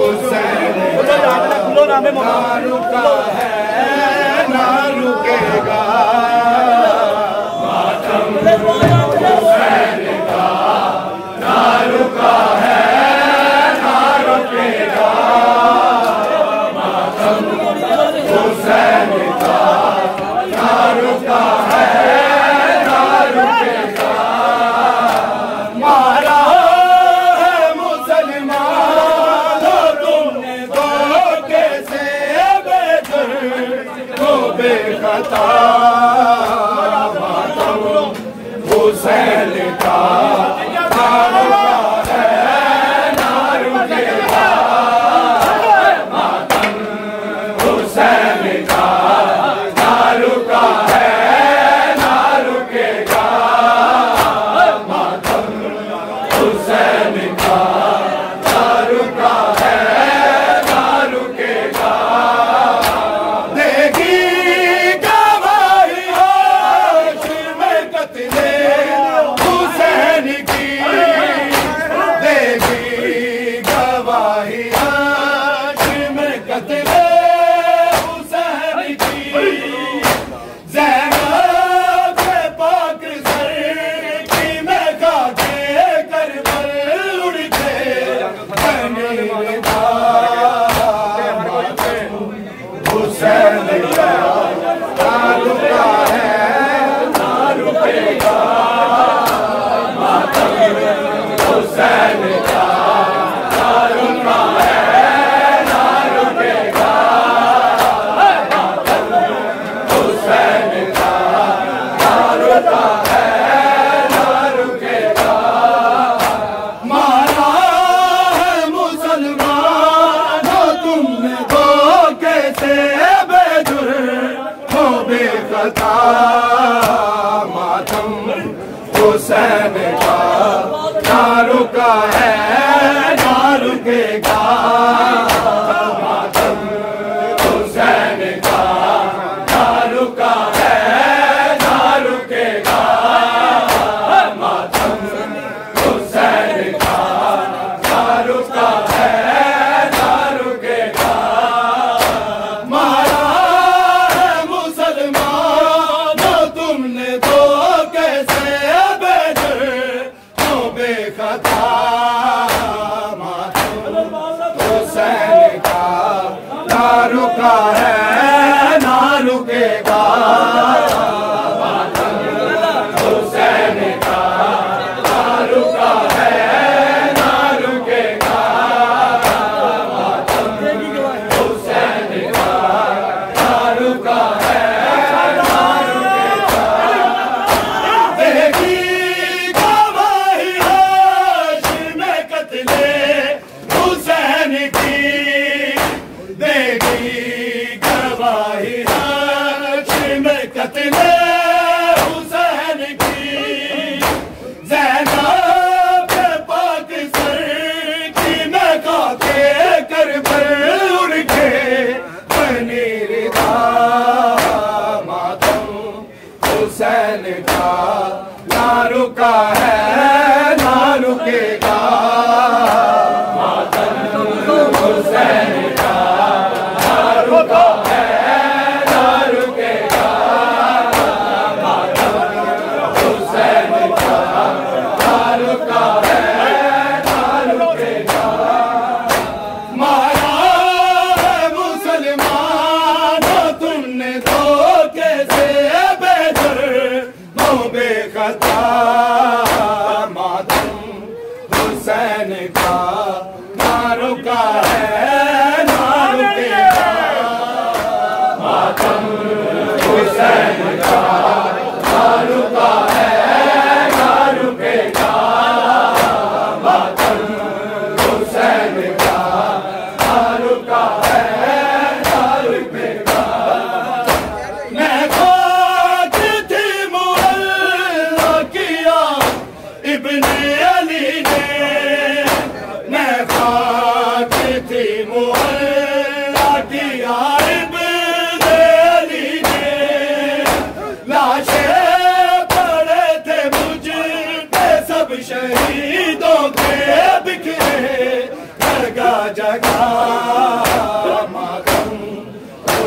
ना रुका है ना रुकेगा मातम हुसैन का, ना रुका है ना रुकेगा मातम हुसैन का, ना रुका है ना रुकेगा। मारा है मुसलमान तुमने धोखे से बेखता मातम हुसैन का, ना रुका है ना रुकेगा मातम हुसैन का, ना रुका है ना रुकेगा मातम हुसैन का, ना रुका है ना रुकेगा। मातम हुसैन का, ना रुका है ना रुकेगा मातम हुसैन का, ना रुका है ना रुकेगा मातम हुसैन का, ना रुका है ना रुकेगा। मारा है मुसलमान तुमने धोखे से बेखता मातम हुसैन का, ना रुका है ना रुकेगा मातम हुसैन का, ना रुका है ना रुकेगा मातम हुसैन का, ना रुका है ना रुकेगा। देखी गवाही हाशिर में कत्ले हुसैन की, देखी गवाही हाशिर में कत्ले हुसैन की, ज़ैनब पाक सर की मैं खाके करबल उनके बनी रिदा मातम हुसैन का, ना रुका है ना रुकेगा मातम हुसैन का, ना रुका है ना रुकेगा मातम हुसैन का, ना रुका है ना रुकेगा। मारा है मुसलमान तुमने धोखे से बेखता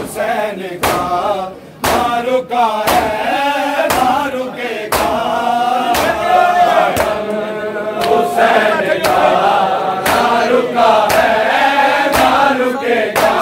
हुसैन का ना रुका है ना रुकेगा। हुसैन का ना रुका है ना रुकेगा।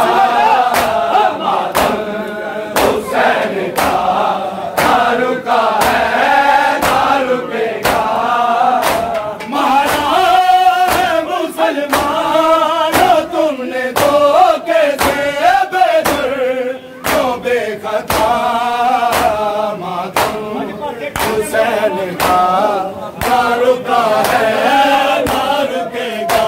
हुसैन का ना रुका है ना रुकेगा। मारा है मुसलमान तुमने धोखे से बेदर जो बेखता मातम। हुसैन का ना रुका है ना रुकेगा।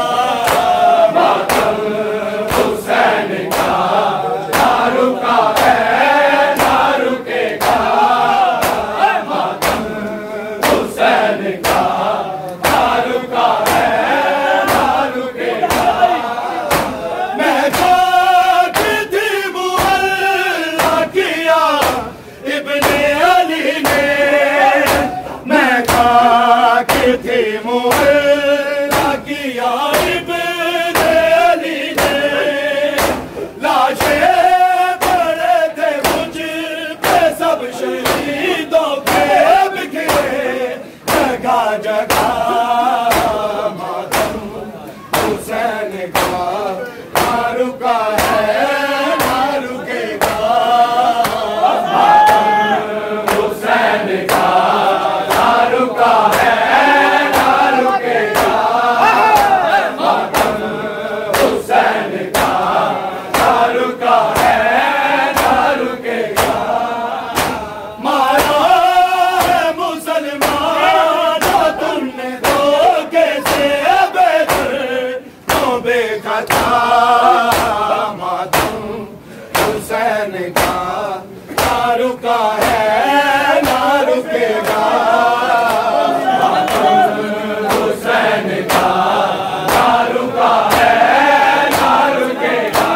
मातम हुसैन का ना रुका है ना रुकेगा। मातम हुसैन का ना रुका है ना रुकेगा। मैं खाक थी मुअल्ला किया इब्ने अली ने। मैं खाक थी मुअल्ला किया इब्ने अली ने। लाशें पड़े थे मुझ पे सब शहीदों के बिखरे जगह जगह। मातम हुसैन का ना रुका है ना रुकेगा। मातम हुसैन का ना रुका है ना रुकेगा। मातम हुसैन का ना रुका है ना रुकेगा। मारा है मुसलमान तुमने धोखे से बेदर जो बेखता। मातम हुसैन का ना रुका है ना रुकेगा। मातम हुसैन का ना रुका है ना रुकेगा।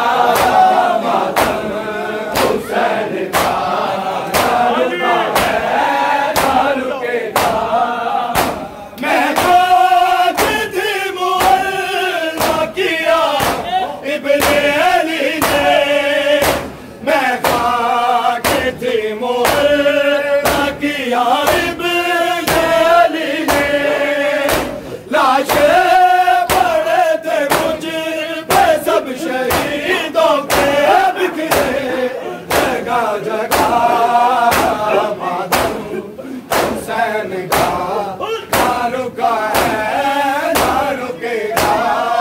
मातम हुसैन का ना रुका है ना रुकेगा। मैं खाक थी मुअल्ला किया इब्ने अली ने। मैं खाक थी मुअल्ला किया इब्ने अली ने। लाशें पड़े थे मुझ पे सब शहीदों के बिखरे जगह जगह। मातम हुसैन का ना रुका है ना रुकेगा।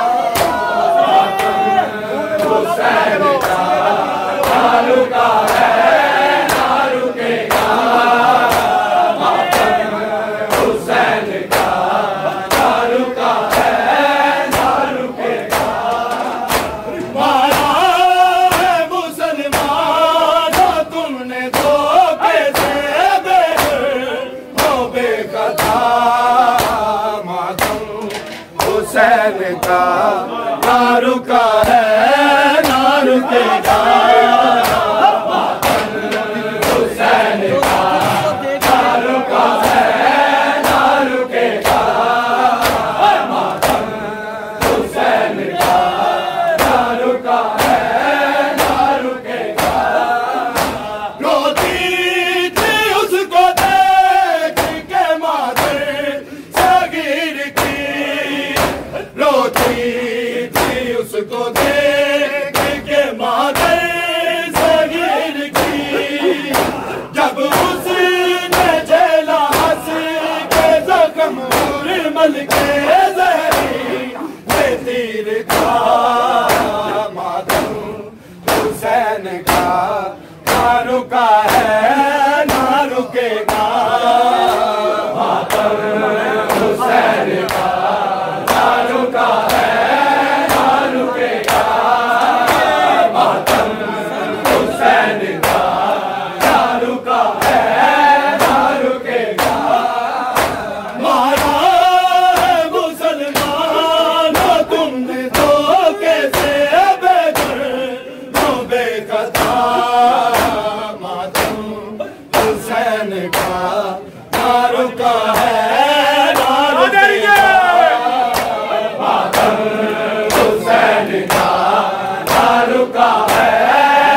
मातम हुसैन का ना रुका है ना रुकेगा। मातम हुसैन का ना रुका है ना रुकेगा। मारा है मुसलमान तुमने धोखे से बेदर जो बेखता। मातम हुसैन का ना रुका है ना रुकेगा। मातम हुसैन का ना रुका है ना रुकेगा। मातम हुसैन का ना रुका है ना रुकेगा। रोती थी उसको देख के मादर सगीर की। रोती थी उसको देख के मादर सगीर की। जब उसने झेला हंस के जख्म उर्मल के जहरी में तीर था। मातम हुसैन का ना रुका है ना रुकेगा। मातम हुसैन का ना रुका है ना रुकेगा। मातम हुसैन का ना रुका है ना रुकेगा। मारा है मुसलमान तुमने धोखे से बेदर जो बेखता। मातम हुसैन का ना रुका है ना रुकेगा। मातम हुसैन का ना रुका है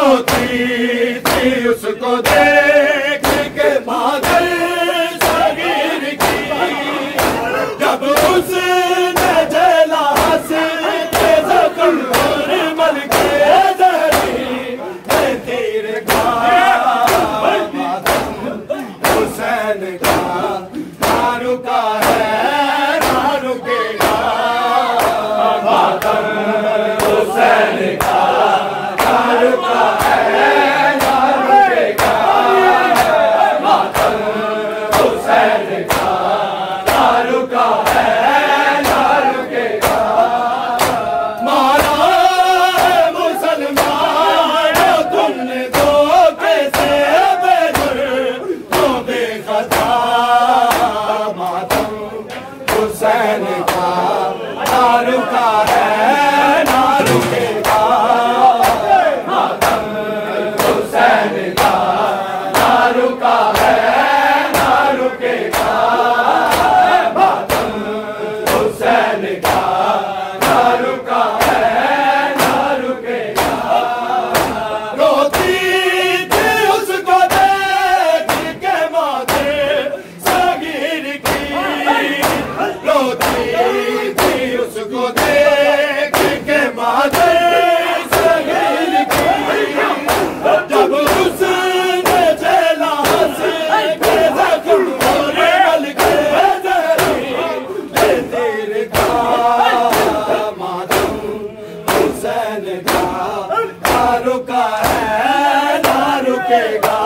रोती थी उसको देख के मादर सगीर की, जब उसने जला हंस के जख्म और मल के जहरी तीर खाया, हुसैन का ना रुका है ना रुकेगा, मातम हुसैन का ना रुका है ना रुकेगा, मातम हुसैन का ना रुका है ना रुकेगा। मारा है मुसलमान तुमने धोखे से बेजुर्म तो बेखता, मातम हुसैन का ना रुका है ना रुकेगा, मातम हुसैन का ना रुका है ना रुकेगा, मातम हुसैन का ना रुका है ना रुकेगा। रोती थी उसको देख के मादर सगीर की, रोती थी उसको देख के मादर सगीर की, जब उसने जला हंस के जख्म और मल के जहरी तीर खाया, मातम हुसैन का ना रुका है ना रुकेगा,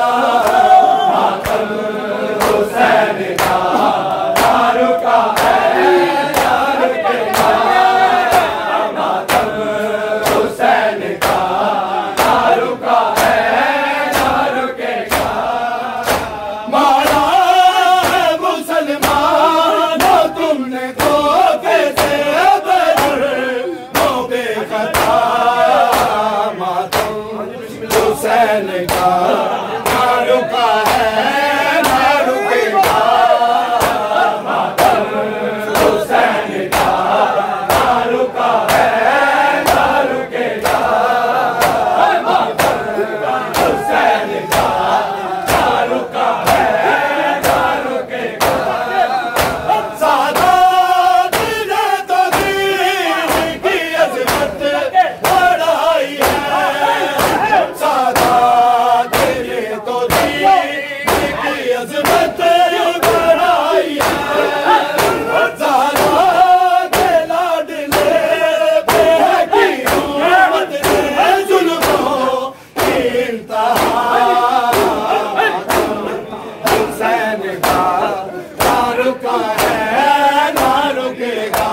मातम हुसैन का ना रुका है ना रुकेगा, मातम हुसैन का ना रुका है ना रुकेगा। मारा है मुसलमान तुमने धोखे से बेजुर्म तो बेखता, मातम हुसैन का ना रुका है ना रुकेगा, मातम हुसैन का ना रुका है ना रुकेगा, मातम हुसैन का ना रुका है ना रुकेगा। सादात ने तो दीन की अज़मत बढ़ाई है, सादात ने तो दीन की अज़मत बढ़ाई है, ज़हरा के लाडले बेहकी उम्मत ने जुल्मों की इंतहा, हुसैन का ना रुका है ना रुकेगा,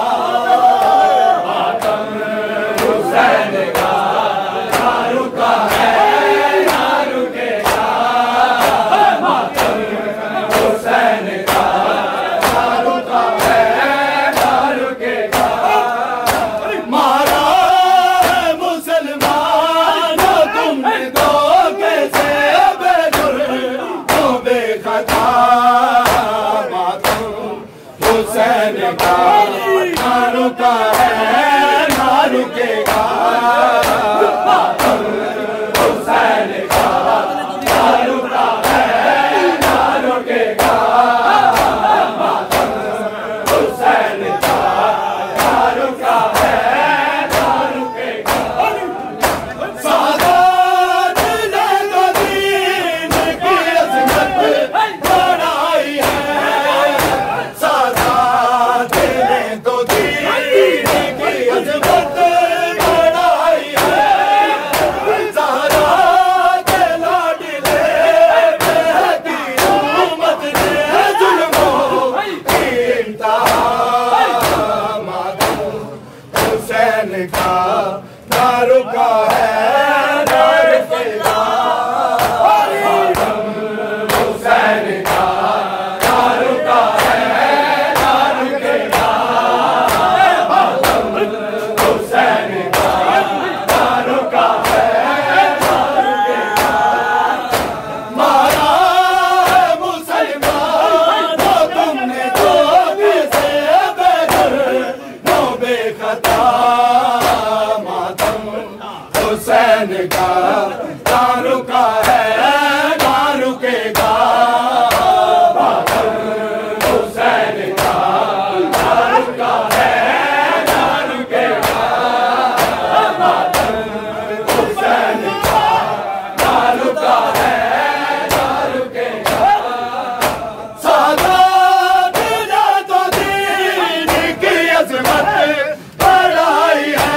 मातम हुसैन का ना रुका है ना रुकेगा, मातम हुसैन का ना रुका है ना रुकेगा। मारा है मुसलमान तुमने धोखे से बेजुर्म तो बेखता, मातम हुसैन का ना रुका है ना रुकेगा, मातम हुसैन का ना रुका है ना रुकेगा, मातम हुसैन का ना रुका है ना रुकेगा। सादात ने तो दीन की अज़मत बढ़ाई है, सादात ने तो दीन की अज़मत बढ़ाई है, ज़हरा के लाडले बेहकी उम्मत ने जुल्मों की इंतहा, मातम हुसैन का ना रुका है ना रुकेगा, मातम हुसैन का ना रुका है ना रुकेगा, मातम हुसैन का ना रुका है ना रुकेगा। मारा है मुसलमान तुमने धोखे से बेजुर्म तो बेखता, मातम हुसैन हुसैन का ना रुका है ना रुकेगा। मातम हुसैन का ना रुका है ना रुकेगा। मातम हुसैन का ना रुका है ना रुकेगा। सादात ने तो दीन की अज़मत बढ़ाई है।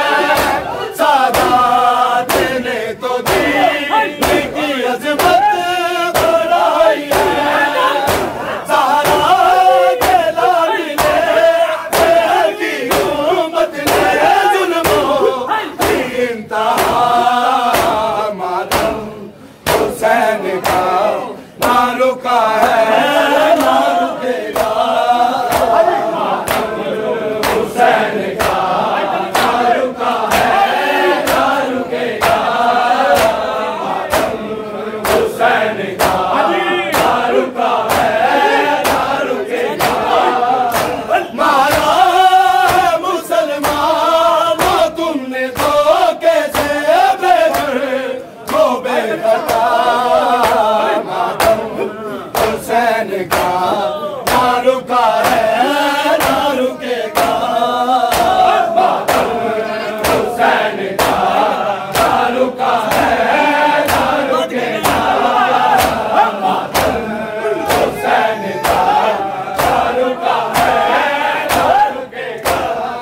सादात ने तो दीन की अज़मत बढ़ाई है। ज़हरा के लाडले की उम्मत ने ज़ुल्मों की इंतहा। मातम हुसैन का ना रुका है ना रुकेगा। मातम हुसैन का ना रुका है ना रुकेगा। मातम हुसैन का ना रुका है ना रुकेगा। मारा है मुसलमानों तुमने धोखे से बेघर को बेखता। मातम हुसैन का ना रुका है ना रुकेगा। मातम हुसैन का ना रुका है ना रुकेगा। मातम हुसैन का ना रुका है ना रुकेगा।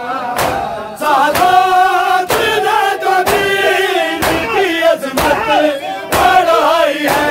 सादात ने तो दीन की अज़मत बढ़ाई है।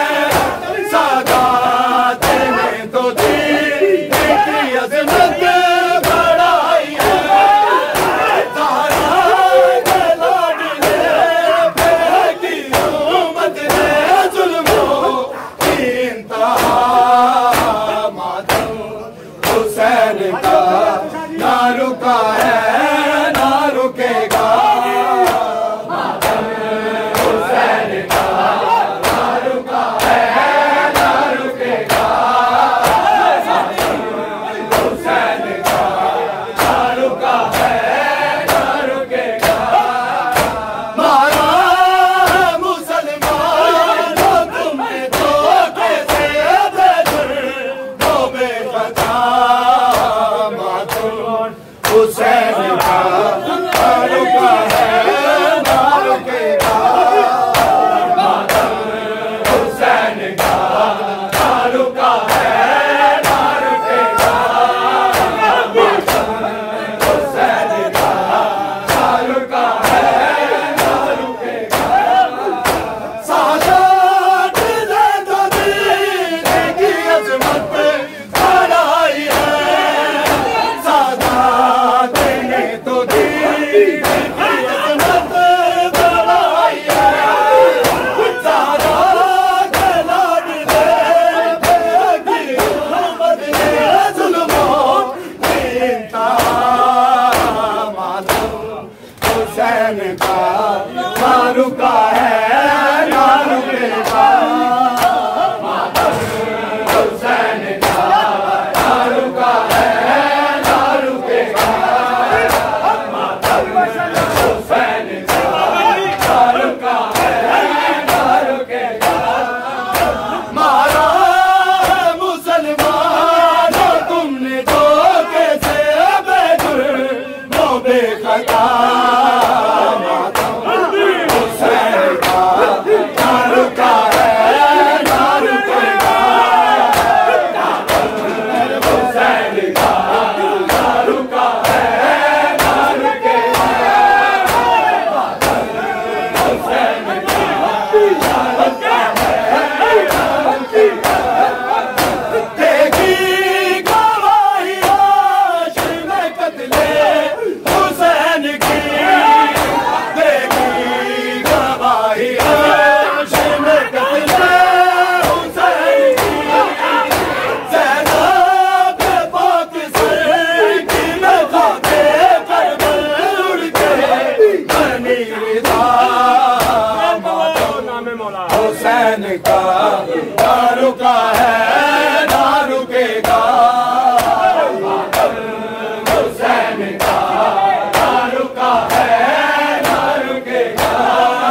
सादात ने तो दीन की अज़मत बढ़ाई है। ज़हरा के लाडले की उम्मत ने ज़ुल्मों की इंतहा। मातम हुसैन का ना रुका है ना रुकेगा। मातम हुसैन का ना रुका है ना रुकेगा। मातम हुसैन का ना रुका है ना रुकेगा। मारा है मुसलमानों तुमने धोखे से बेघर को बेखता। मातम हुसैन का ना रुका है ना रुकेगा। मातम हुसैन का ना रुका है ना रुकेगा। मातम हुसैन का ना रुका है ना रुकेगा। सादात ने तो दीन की अज़मत बढ़ाई है। सादात ने तो दीन की अज़मत बढ़ाई है। ज़हरा के लाडले की उम्मत ने ज़ुल्मों की इंतहा। मातम हुसैन का ना रुका है ना रुकेगा। मातम हुसैन का ना रुका है ना रुकेगा। मातम हुसैन का ना रुका है ना रुकेगा। मारा है मुसलमानों तुमने धोखे से बेघर को बेखता। मातम हुसैन का ना रुका है ना रुकेगा। मातम हुसैन का ना रुका है ना रुकेगा। मातम हुसैन का ना रुका है ना रुकेगा। देखी गवाही लाश में कत्ले हुसैन की। देखी गवाही लाश में कत्ले हुसैन की। ज़ैनब पाक से की में खाते करबल उड़ के बनी रिदा। हुसैन का ना रुका है ना रुकेगा। हुसैन का ना रुका है ना रुकेगा।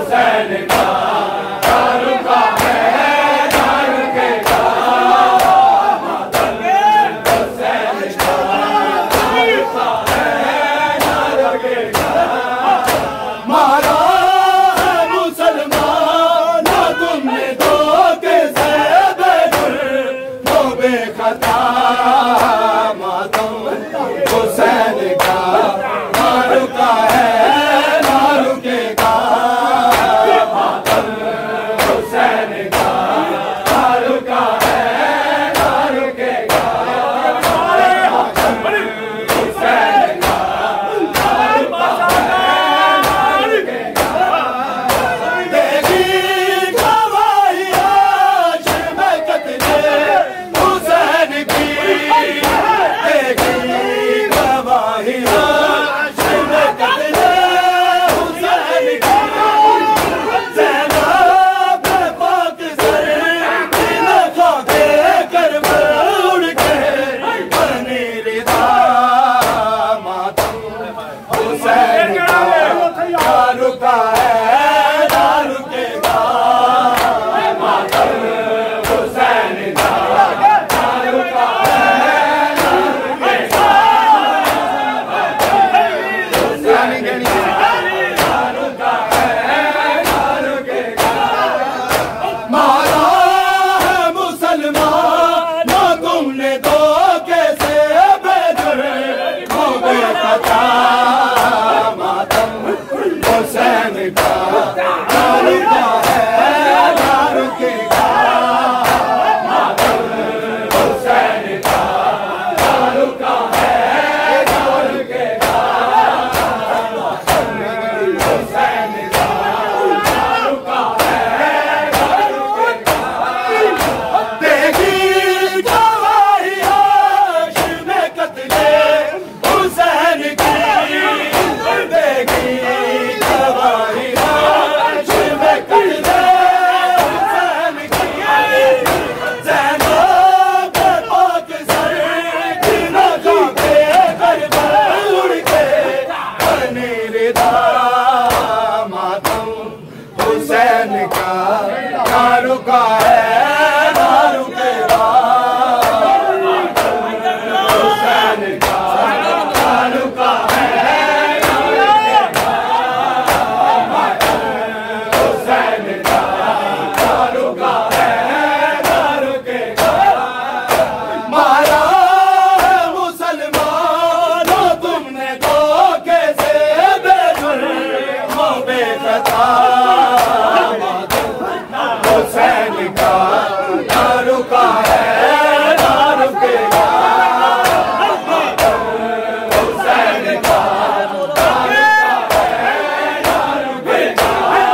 हुसैन का दारू का है दारू के का हुसैन का दारू का है दारू के का मारा है मुसलमान ना तुमने धोखे से बेदुर वो बेखता मातम हुसैन का दारू का है दारू के का मातम हुसैन का दारू का है दारू के का मातम हुसैन का दारू का है दारू के का देखी गवाही आज में कत्ले हुसैन की देखी गवाही आज में कत्ले हुसैन की ज़ैनब पाक सर दिल खा के करबल उड़ के बनी रिदा मातम हुसैन का दारू का है दारू के का मातम हुसैन का दारू का है दारू के का हुसैन के दारू का है दारू के का मारा है मुसलमान ना तुमने धोखे से बेदुर हो बेखता मातम हुसैन का दारू का है दारू के का मातम हुसैन का दारू का है दारू के का हुसैन का दारू का है दारू के का देखी गवाही आज में कत्ले हुसैन की देखी गवाही आज में कत्ले हुसैन की ज़ैनब पाक सर दिल खा के करबल उड़ के बनी रिदा मातम हुसैन का दारू का है दारू के का हुसैन का दारू का है दारू के का हुसैन का दारू का है दारू के का मारा है मुसलमान तुमने धोखे से बेदुर हो बेखता हुसैन का दारू का है दारू के का हुसैन का दारू का है दारू के का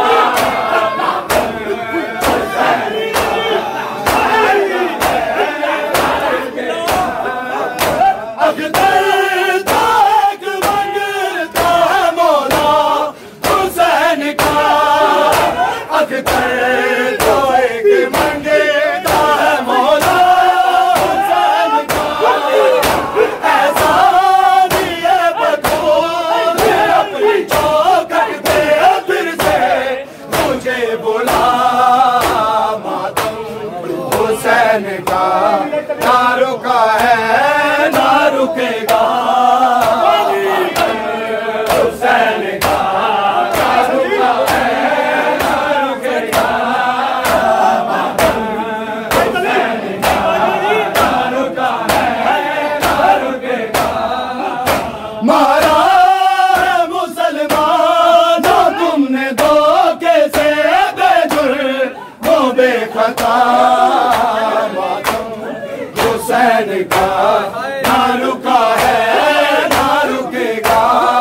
अख्तर ताक मंगता है मौला हुसैन का अख्तर तो एक मंगता है मौला हुसैन का ऐसा दिए बतूल अपनी चौखट पे फिर से मुझे बुला मातम हुसैन का दारू का है दारू के का हुसैन का दारू का है दारू के का हुसैन का दारू का है दारू के का मारा है मुसलमान ना तुमने धोखे से बेदुर वो बेखता मातम हुसैन का दारू का है दारू के का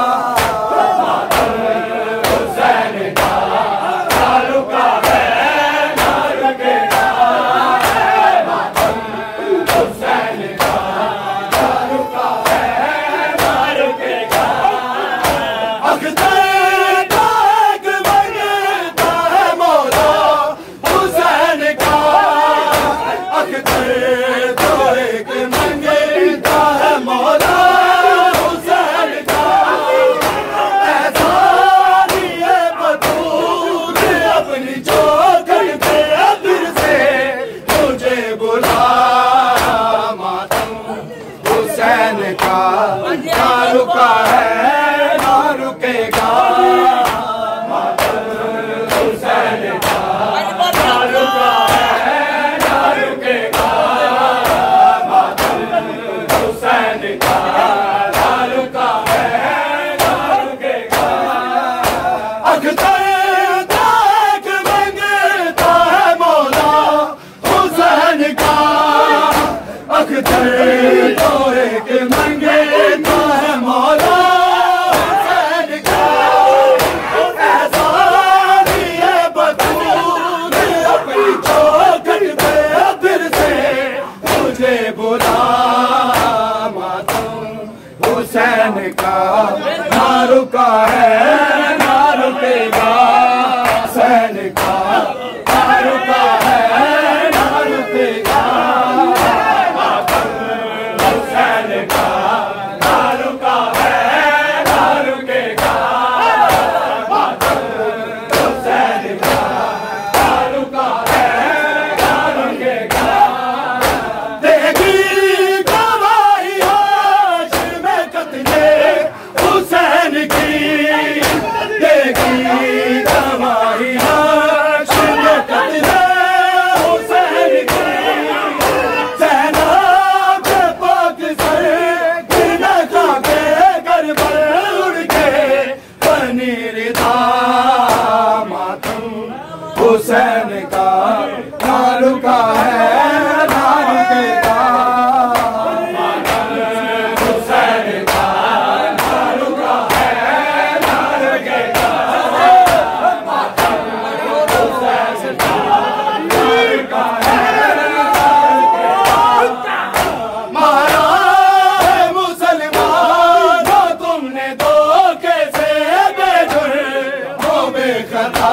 हुसैन का दारू का है दारू के का हुसैन का दारू का है दारू के का अख्तर ताक मंगता है मौला हुसैन का हुसैन का ना रुका है ना रुकेगा। हुसैन का ना रुका है ना रुकेगा। हुसैन का ना रुका है ना रुकेगा। मारा है मुसलमानों तुमने धोखे से बेजुर्म हो बेखता।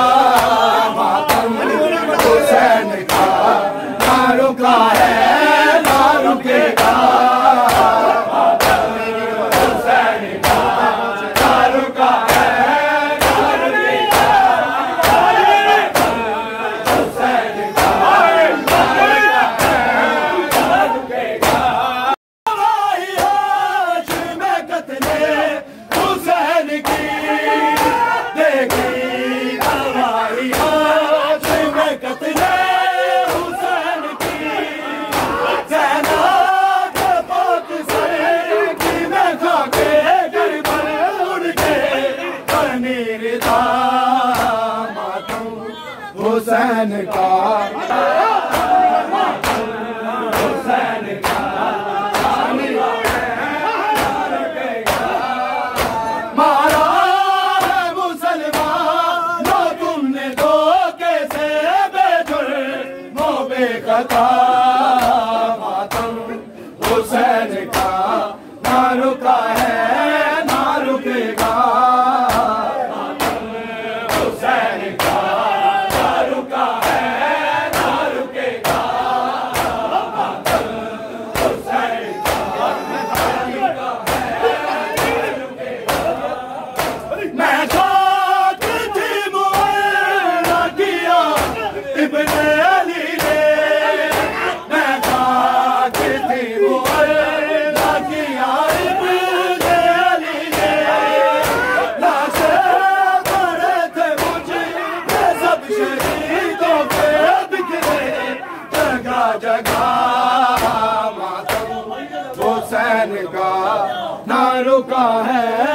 हुसैन का ना रुका है ना रुकेगा। हुसैन का ना रुका है ना रुकेगा। हुसैन का ना रुका है ना रुकेगा। हवाई होश में कत्ले हुसैन की देखी। हवाई होश में कत्ले हुसैन की। सेना के पाक सर की में खाके गरबल उड़ के बनी रिदा मातम हुसैन का। हुसैन का मारा है मुसलमानों तुमने धोखे से बेजुर्म हो बेखता। मातम हुसैन का ना रुका है ना रुकेगा। हुसैन का ना रुका है ना रुकेगा। हुसैन का ना रुका है ना रुकेगा। मैं खाक थी मुअल्ला किया इब्ने अली ने। मैं खाक थी मुअल्ला किया इब्ने अली ने। लाशें पड़े थे मुझे सब शहीदों के बिखरे जगह जगह। मातम हुसैन का ना रुका है